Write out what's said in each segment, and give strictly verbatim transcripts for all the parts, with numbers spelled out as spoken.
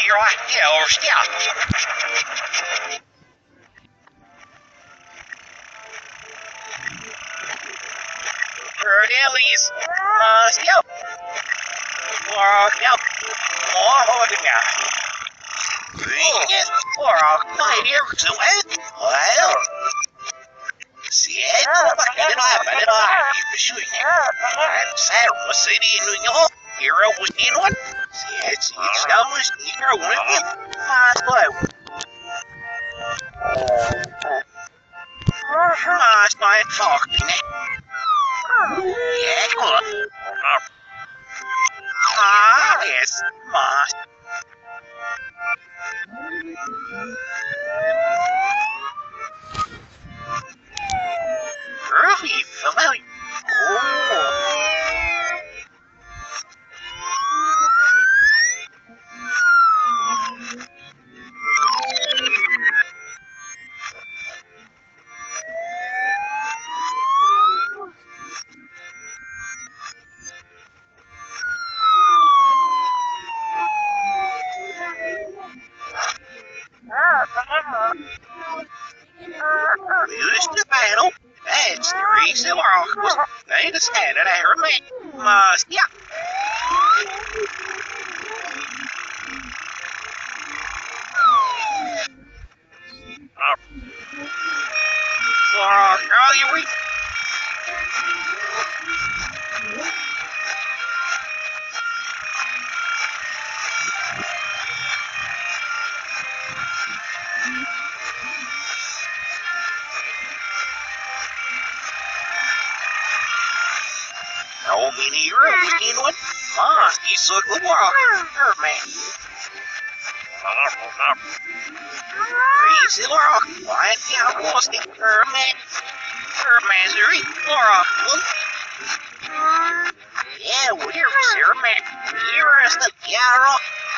you're like, yeah, or yeah. Ellie's, uh, yeah. Or, yeah. Or, yeah. Yes, or, my dear, so, well. Siete, bakit na, bakit na, ipisuy niya. At sa City, New York, hero was in one. Siete, siete, scammers, hero, one of them. Mas boy. Mas boy, fuck me. Yeah, come on. Ah, yes, mas. Early, familiar. Oh. Use the battle. That's the reason why was they decided I heard me. Must, yeah. Uh, are you weak? No, me neither. We need one. Must, you suck the walk. Her man. Crazy rock. Why can't I was the her man? Her misery. Laura. Yeah, we're here for Sarah man. Here is the yarrow.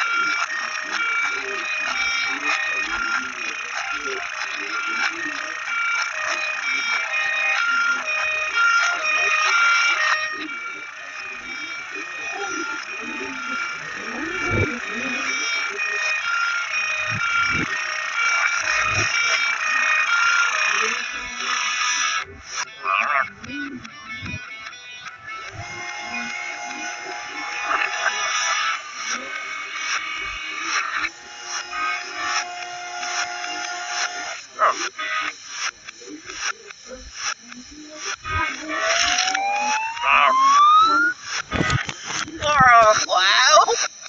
Laura, wow.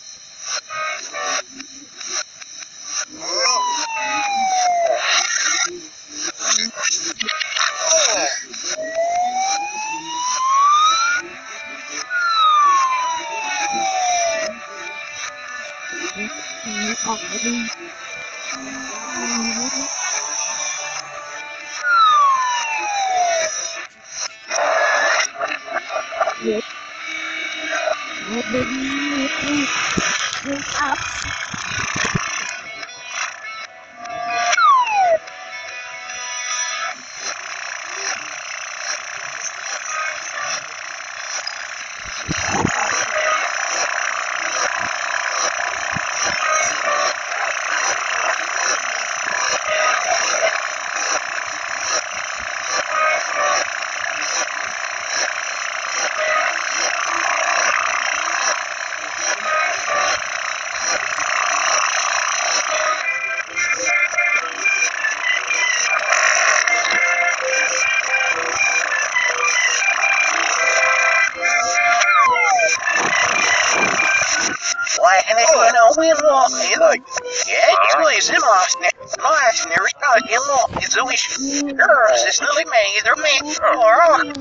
And if you know we law, either, yeah, it's really is in lost. Last never started in law. It's a wish. Girls, it's not me, either me or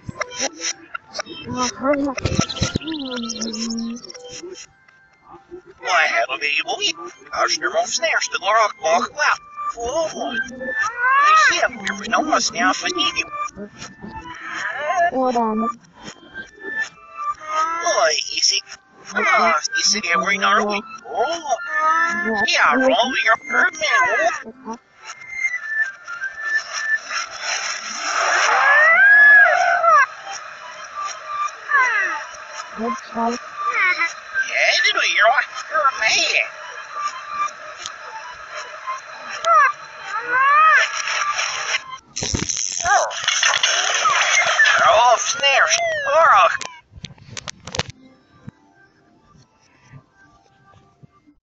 why, have a baby week. How's your mom snares to Laura walk out? Oh, you see, there was no one now for you. Boy, you see. Ah, you see, we're in our way. Oh, yeah, roll your hurt man. Yeah, did we? You're a man. Oh, snares. Or I'll